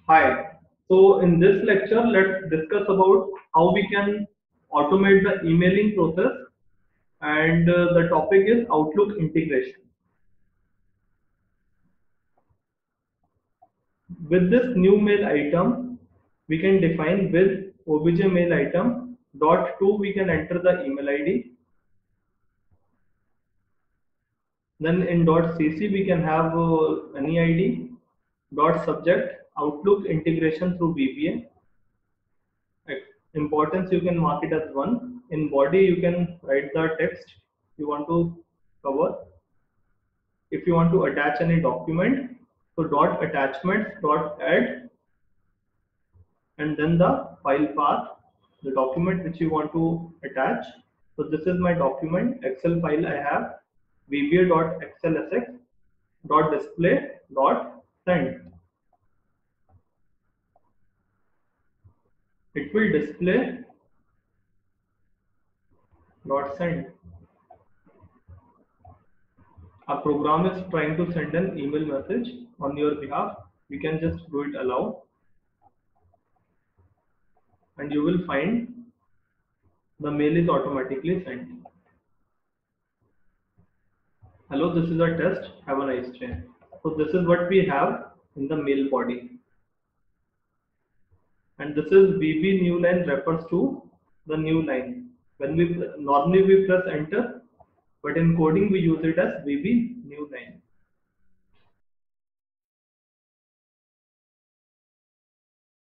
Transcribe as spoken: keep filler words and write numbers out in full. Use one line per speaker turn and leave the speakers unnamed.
Hi. So in this lecture, let's discuss about how we can automate the emailing process, and uh, the topic is Outlook integration. With this new mail item, we can define with obj mail item dot two. We can enter the email I D. Then in dot cc we can have uh, any I D. Dot subject Outlook integration through V B A. Importance, you can mark it as one. In body you can write the text you want to cover. If you want to attach any document, so dot attachments dot add, and then the file path, the document which you want to attach. So this is my document Excel file. I have vba dot xlsx dot display dot send. It will display dot send. A program is trying to send an email message on your behalf. You can just do it allow, and you will find the mail is automatically sent. Hello, this is a test. Have a nice day. So this is what we have in the mail body, and this is V B new line refers to the new line. When we normally we press enter, but in coding we use it as V B new line.